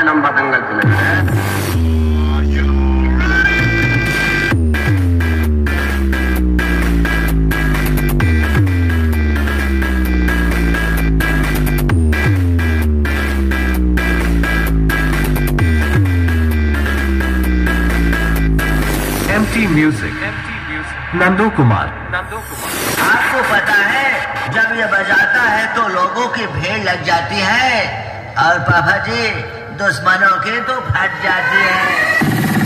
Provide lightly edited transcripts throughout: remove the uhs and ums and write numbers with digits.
Number Dangal film है। MT music Nandu Kumar. आपको पता है जब ये बजाता है तो लोगों की भीड़ लग जाती है और पापा जी दुश्मनों की तो फट जाती है।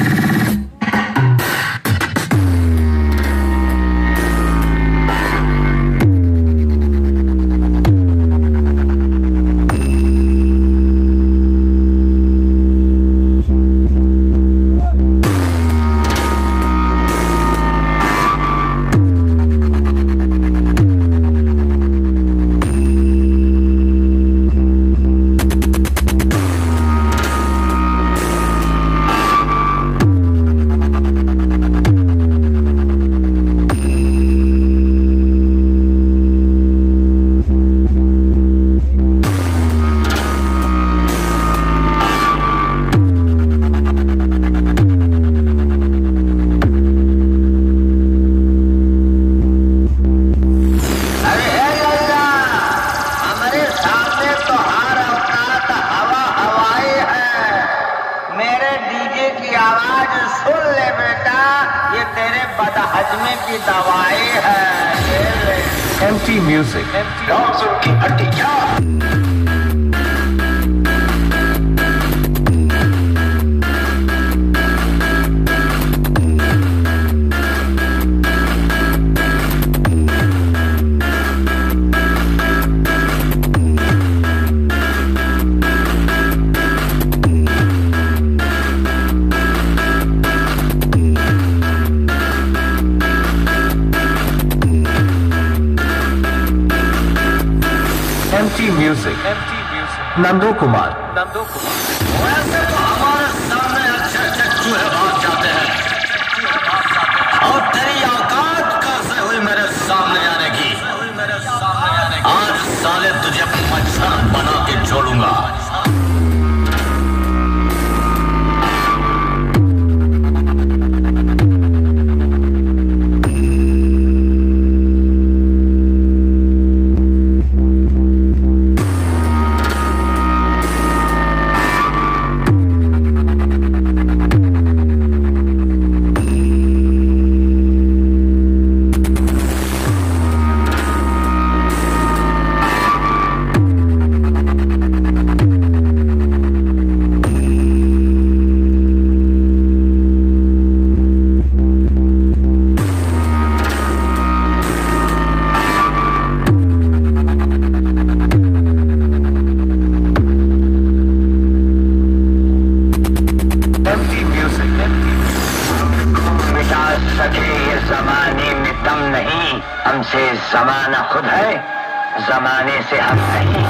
बदहजमी की दवाई है। MT म्यूजिक की हड्डियां। MT music Nandu Kumar. वैसे तो हमारे सामने अच्छे अच्छे चूहे भाग जाते हैं और तेरी औकात कैसे हुई मेरे सामने आने की। आज साले तुझे मच्छर बना के छोड़ूंगा। सके ये जमाने में दम नहीं, हमसे जमाना खुद है, जमाने से हम नहीं।